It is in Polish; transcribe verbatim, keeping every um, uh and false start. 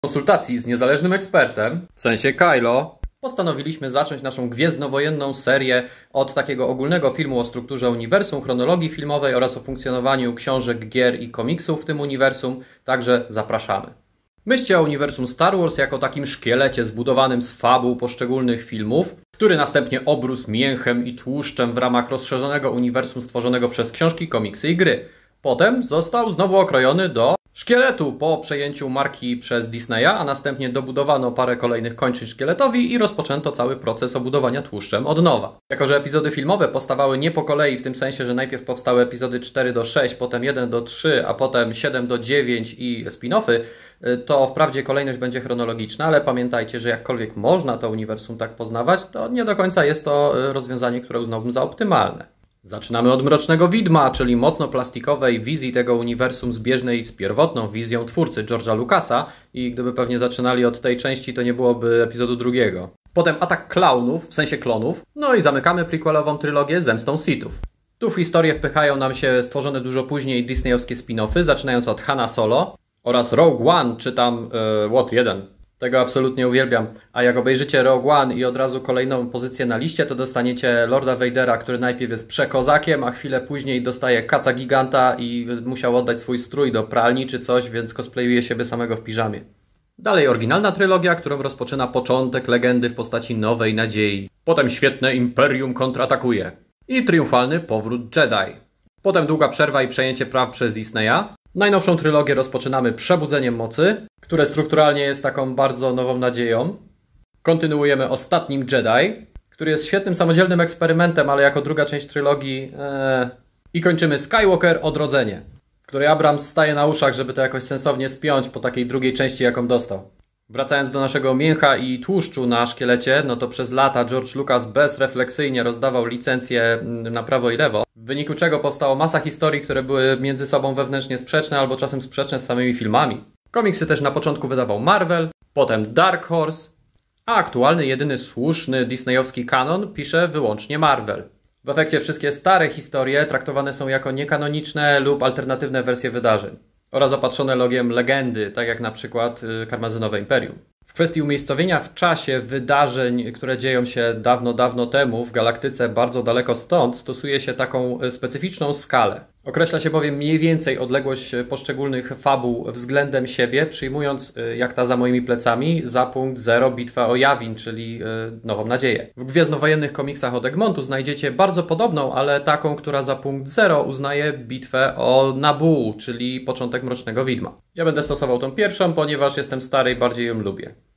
W konsultacji z niezależnym ekspertem, w sensie Kylo, postanowiliśmy zacząć naszą gwiezdnowojenną serię od takiego ogólnego filmu o strukturze uniwersum, chronologii filmowej oraz o funkcjonowaniu książek, gier i komiksów w tym uniwersum, także zapraszamy. Myślcie o uniwersum Star Wars jako takim szkielecie zbudowanym z fabuł poszczególnych filmów, który następnie obrósł mięchem i tłuszczem w ramach rozszerzonego uniwersum stworzonego przez książki, komiksy i gry. Potem został znowu okrojony do szkieletu po przejęciu marki przez Disneya, a następnie dobudowano parę kolejnych kończyn szkieletowi i rozpoczęto cały proces obudowania tłuszczem od nowa. Jako że epizody filmowe powstawały nie po kolei, w tym sensie, że najpierw powstały epizody cztery do sześciu, potem jeden do trzech, a potem siedem do dziewięciu i spin-offy, to wprawdzie kolejność będzie chronologiczna, ale pamiętajcie, że jakkolwiek można to uniwersum tak poznawać, to nie do końca jest to rozwiązanie, które uznałbym za optymalne. Zaczynamy od Mrocznego Widma, czyli mocno plastikowej wizji tego uniwersum zbieżnej z pierwotną wizją twórcy George'a Lucasa i gdyby pewnie zaczynali od tej części, to nie byłoby epizodu drugiego. Potem Atak Klaunów, w sensie klonów, no i zamykamy prequelową trylogię Zemstą Sithów. Tu w historię wpychają nam się stworzone dużo później disneyowskie spin-offy, zaczynając od Hanna Solo oraz Rogue One, czy tam yy, What jeden. Tego absolutnie uwielbiam. A jak obejrzycie Rogue One i od razu kolejną pozycję na liście, to dostaniecie Lorda Vadera, który najpierw jest przekozakiem, a chwilę później dostaje kaca giganta i musiał oddać swój strój do pralni czy coś, więc cosplayuje siebie samego w piżamie. Dalej oryginalna trylogia, którą rozpoczyna początek legendy w postaci Nowej Nadziei. Potem świetne Imperium kontratakuje. I triumfalny powrót Jedi. Potem długa przerwa i przejęcie praw przez Disneya. Najnowszą trylogię rozpoczynamy Przebudzeniem Mocy, które strukturalnie jest taką bardzo nową nadzieją. Kontynuujemy Ostatnim Jedi, który jest świetnym samodzielnym eksperymentem, ale jako druga część trylogii. Ee... I kończymy Skywalker Odrodzenie, w której Abrams staje na uszach, żeby to jakoś sensownie spiąć po takiej drugiej części, jaką dostał. Wracając do naszego mięcha i tłuszczu na szkielecie, no to przez lata George Lucas bezrefleksyjnie rozdawał licencje na prawo i lewo, w wyniku czego powstało masa historii, które były między sobą wewnętrznie sprzeczne albo czasem sprzeczne z samymi filmami. Komiksy też na początku wydawał Marvel, potem Dark Horse, a aktualny, jedyny słuszny disneyowski kanon pisze wyłącznie Marvel. W efekcie wszystkie stare historie traktowane są jako niekanoniczne lub alternatywne wersje wydarzeń oraz opatrzone logiem legendy, tak jak na przykład Karmazynowe Imperium. W kwestii umiejscowienia w czasie wydarzeń, które dzieją się dawno, dawno temu w galaktyce bardzo daleko stąd, stosuje się taką specyficzną skalę. Określa się bowiem mniej więcej odległość poszczególnych fabuł względem siebie, przyjmując, jak ta za moimi plecami, za punkt zero bitwę o Yavin, czyli Nową Nadzieję. W gwiezdnowojennych komiksach od Egmontu znajdziecie bardzo podobną, ale taką, która za punkt zero uznaje bitwę o Naboo, czyli początek Mrocznego Widma. Ja będę stosował tą pierwszą, ponieważ jestem stary i bardziej ją lubię.